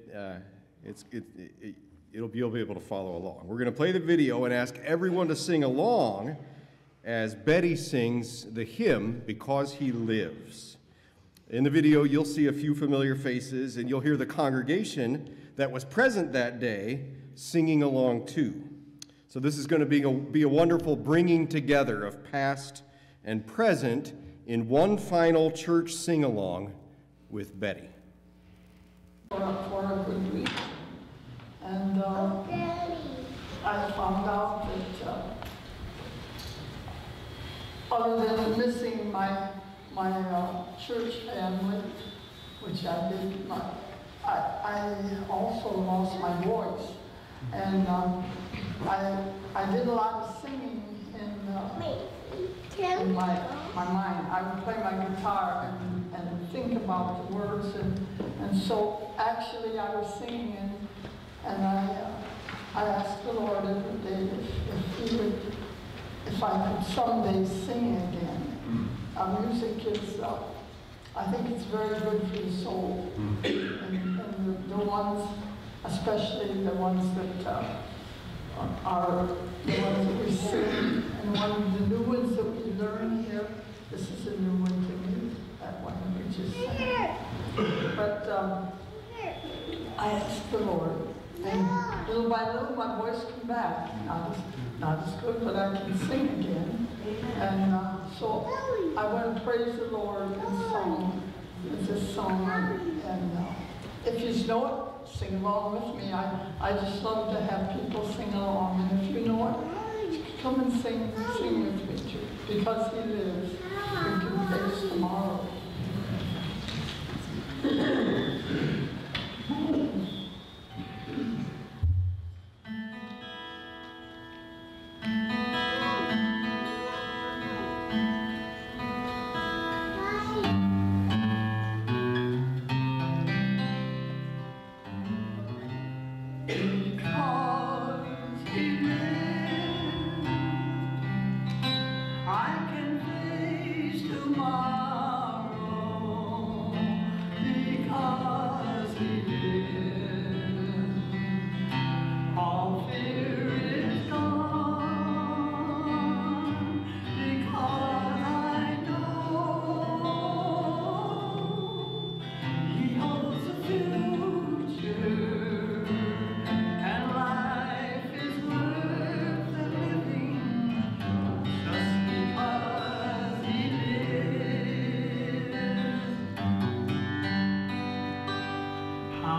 you'll be able to follow along. We're going to play the video and ask everyone to sing along as Betty sings the hymn, Because He Lives. In the video, you'll see a few familiar faces, and you'll hear the congregation that was present that day singing along too. So this is going to be a wonderful bringing together of past and present in one final church sing-along with Betty. For a good week, and I found out that other than missing my church family, which I did not, I also lost my voice, and I did a lot of singing in my mind. I would play my guitar and think about the words, and so actually I was singing, and I asked the Lord every day if I could someday sing again. Music is, I think it's very good for the soul, and the ones, especially the ones that are the ones that we sing, and one of the new ones that we learn here. This is a new one to me, that one that we just sang. But I asked the Lord, and little by little my voice came back. Not as good, but I can sing again. And so I want to praise the Lord in song, with this song. And if you know it, sing along with me. I just love to have people sing along. And if you know it, come and sing with me too. Because He lives, we can face tomorrow. How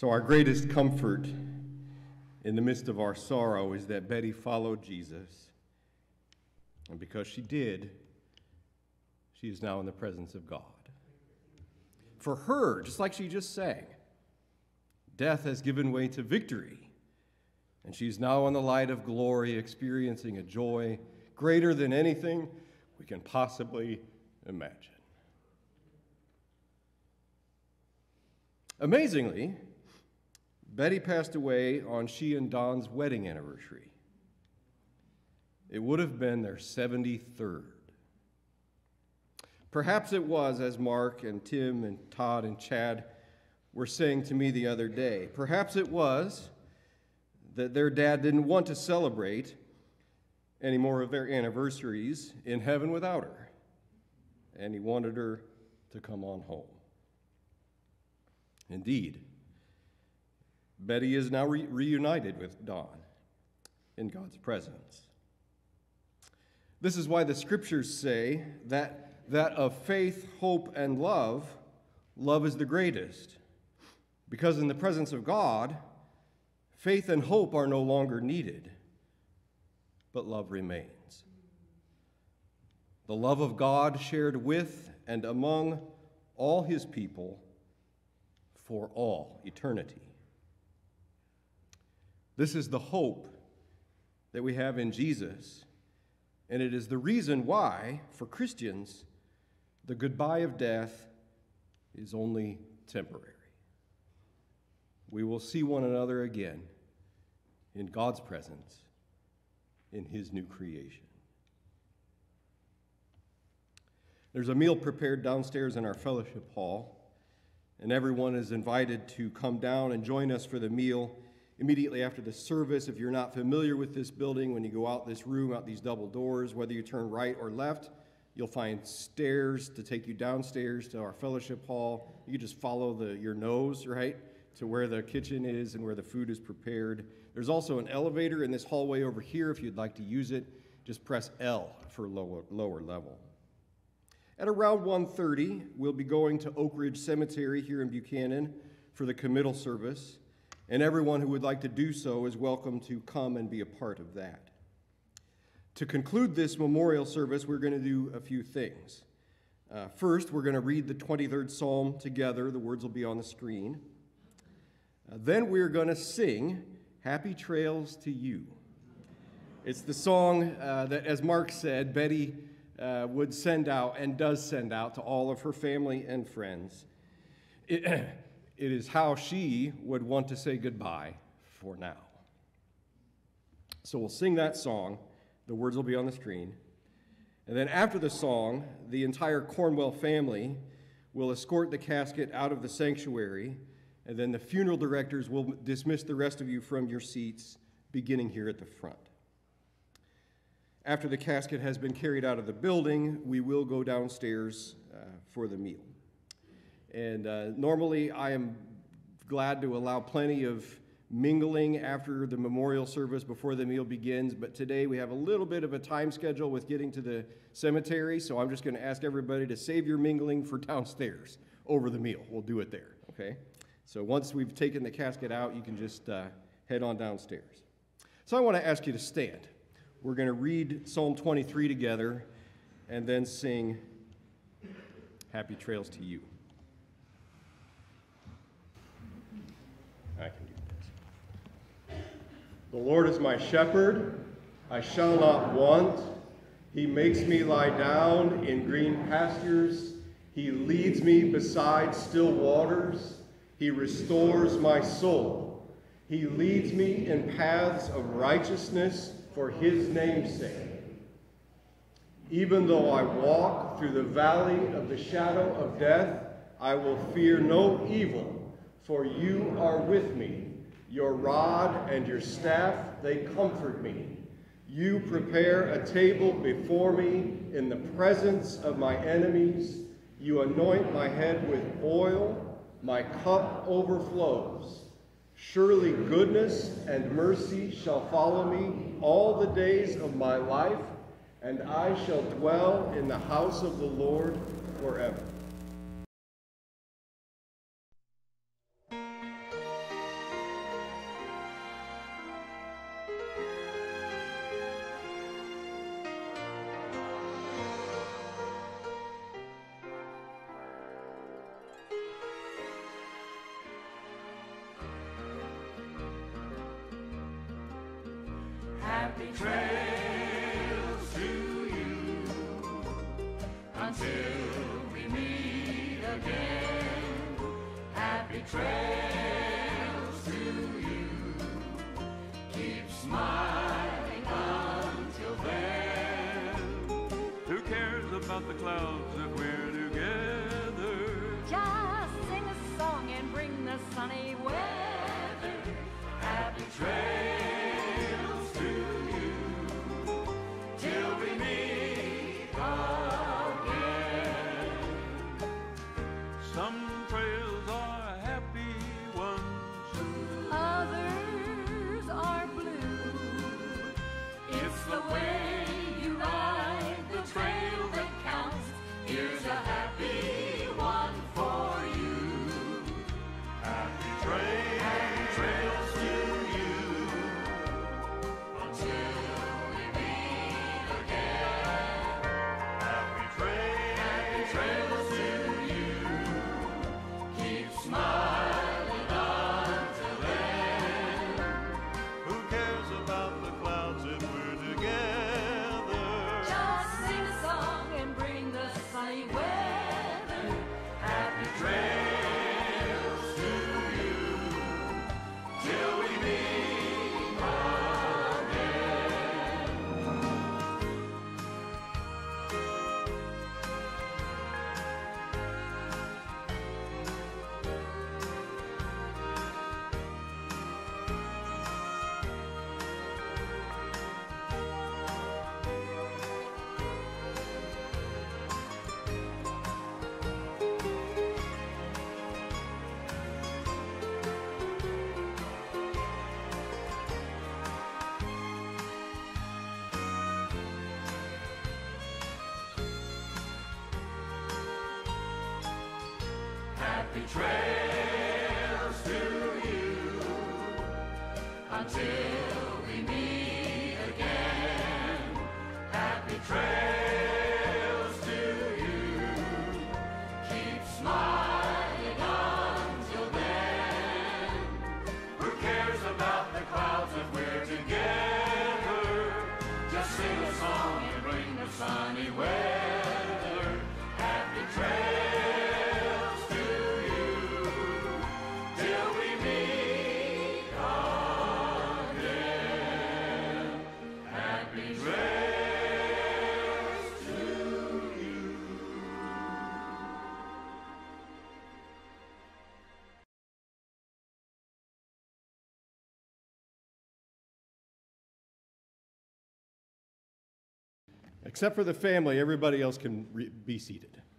So our greatest comfort in the midst of our sorrow is that Betty followed Jesus. And because she did, she is now in the presence of God. For her, just like she just sang, death has given way to victory. And she's now in the light of glory, experiencing a joy greater than anything we can possibly imagine. Amazingly, Betty passed away on she and Don's wedding anniversary. It would have been their 73rd. Perhaps it was, as Mark and Tim and Todd and Chad were saying to me the other day, perhaps it was that their dad didn't want to celebrate any more of their anniversaries in heaven without her, and he wanted her to come on home. Indeed, Betty is now reunited with Don in God's presence. This is why the scriptures say that of faith, hope, and love, love is the greatest. Because in the presence of God, faith and hope are no longer needed, but love remains. The love of God shared with and among all his people for all eternity. This is the hope that we have in Jesus, and it is the reason why, for Christians, the goodbye of death is only temporary. We will see one another again in God's presence, in his new creation. There's a meal prepared downstairs in our fellowship hall, and everyone is invited to come down and join us for the meal immediately after the service. If you're not familiar with this building, when you go out this room, out these double doors, whether you turn right or left, you'll find stairs to take you downstairs to our fellowship hall. You can just follow your nose, right, to where the kitchen is and where the food is prepared. There's also an elevator in this hallway over here. If you'd like to use it, just press L for lower level. At around 1:30, we'll be going to Oak Ridge Cemetery here in Buchanan for the committal service, and everyone who would like to do so is welcome to come and be a part of that. To conclude this memorial service, we're going to do a few things. First, we're going to read the 23rd Psalm together. The words will be on the screen. Then we're going to sing Happy Trails to You. It's the song that, as Mark said, Betty would send out and does send out to all of her family and friends. It is how she would want to say goodbye for now. So we'll sing that song. The words will be on the screen. And then after the song, the entire Cornwell family will escort the casket out of the sanctuary, and then the funeral directors will dismiss the rest of you from your seats, beginning here at the front. After the casket has been carried out of the building, we will go downstairs for the meal. And normally I am glad to allow plenty of mingling after the memorial service before the meal begins, but today we have a little bit of a time schedule with getting to the cemetery, so I'm just going to ask everybody to save your mingling for downstairs over the meal. We'll do it there, okay? So once we've taken the casket out, you can just head on downstairs. So I want to ask you to stand. We're going to read Psalm 23 together and then sing Happy Trails to You. I can do this. The Lord is my shepherd, I shall not want. He makes me lie down in green pastures. He leads me beside still waters. He restores my soul. He leads me in paths of righteousness for his name's sake. Even though I walk through the valley of the shadow of death, I will fear no evil, for you are with me. Your rod and your staff, they comfort me. You prepare a table before me in the presence of my enemies. You anoint my head with oil. My cup overflows. Surely goodness and mercy shall follow me all the days of my life, and I shall dwell in the house of the Lord forever. Happy trails to you until we meet again. Happy trails to you. Keep smiling until then. Who cares about the clouds if we're together? Just sing a song and bring the sunny weather. Happy trails to you till we meet again. Some trails are happy ones, Others are blue. it's the way you ride the trail that counts. Here's a happy one for you. Happy trails to you until we meet again. Happy trails to you. Keep smiling until then. Who cares about the clouds if we're together? Just sing a song and bring the sunny weather. Happy trails to you till we meet again. Happy trails to you until we meet again. Happy trails to you. Keep smiling until then. Who cares about the clouds if we're together? Just sing a song and bring the sunny weather. Happy trails to you till we meet again. Happy trails to you. Except for the family, everybody else can be seated.